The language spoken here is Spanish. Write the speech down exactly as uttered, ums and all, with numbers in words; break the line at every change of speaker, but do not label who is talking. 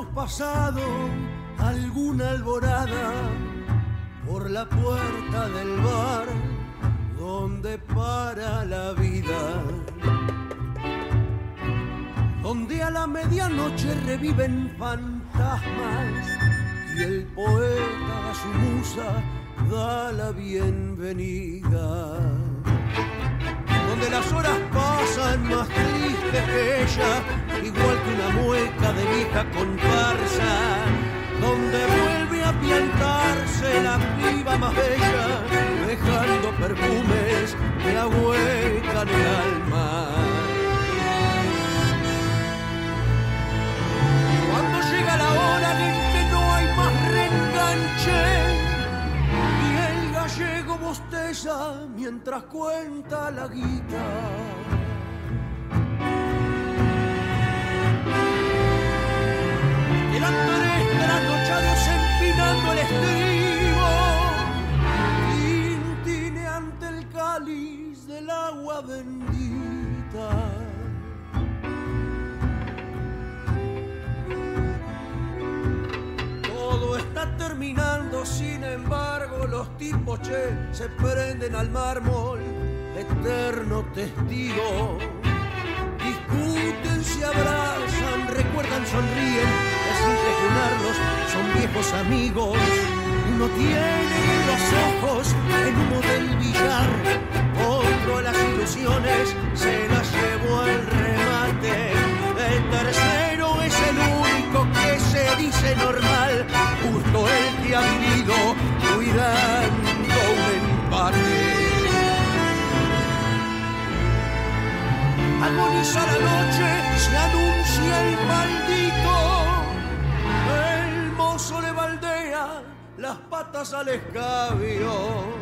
hemos pasado alguna alborada por la puerta del bar donde para la vida, donde a la medianoche reviven fantasmas y el poeta a su musa da la bienvenida, donde las horas pasan más tristes que ella, igual que una mueca de vieja comparsa, donde vuelve a piantarse la piba más bella, dejando perfumes que ahuecan el alma. Cuando llega la hora en que no hay más reenganche y el gallego bosteza mientras cuenta la guita, eran tres trasnochados empinando el estribo, tintineante el cáliz del agua bendita. Todo está terminando, sin embargo los tipos, che, se prenden al mármol, eterno testigo. Discuten, se abrazan, recuerdan, sonríen, y sin refunarlos son viejos amigos. Uno tiene los ojos en humo del billar, otro las ilusiones se las llevó al remate. El tercero es el único que se dice normal, justo el que ha vivido cuidando un empate. Agoniza la noche, se anuncia el maldito, el mozo le baldea las patas al escabio.